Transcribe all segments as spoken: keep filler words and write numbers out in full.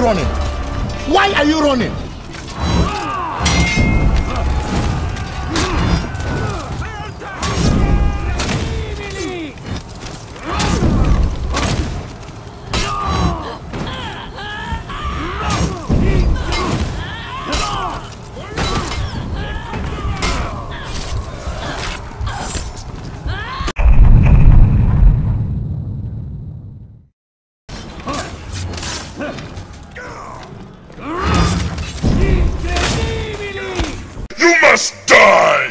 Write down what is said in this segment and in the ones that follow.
running? Why are you running? You must die!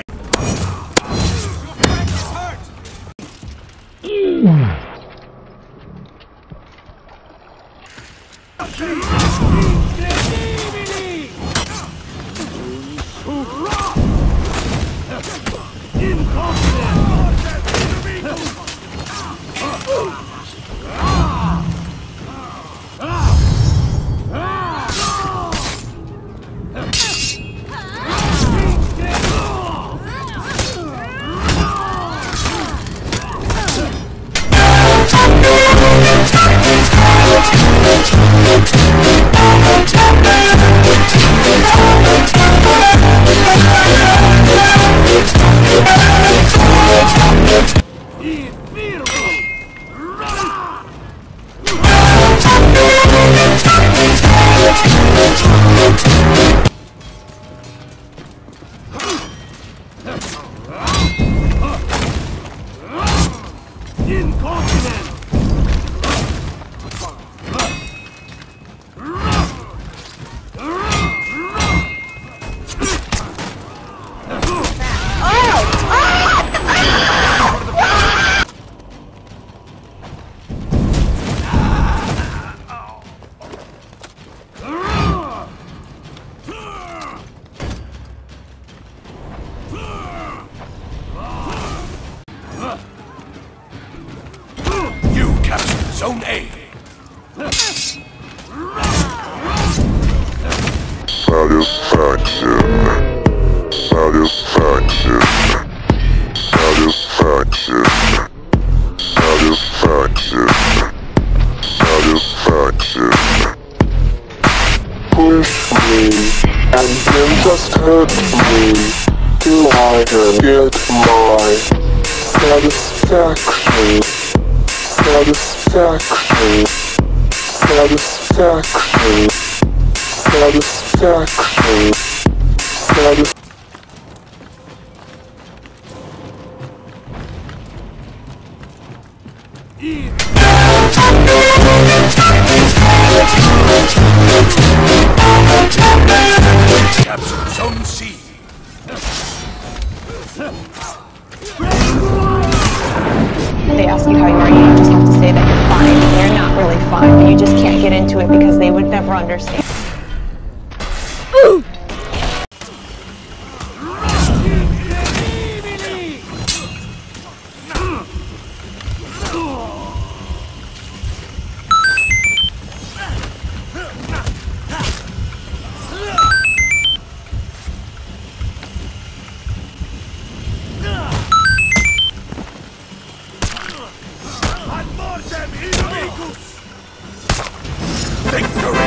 Zone A. Satisfaction. Satisfaction. Satisfaction. Satisfaction. Satisfaction. Push me, and then just hurt me, till I can get my satisfaction. Satisfaction. Satisfaction. Satisfaction. Satisfaction. Capture Zone C. They ask you how you are, you just have to say that you're fine, and you're not really fine, but you just can't get into it because they would never understand. Victory!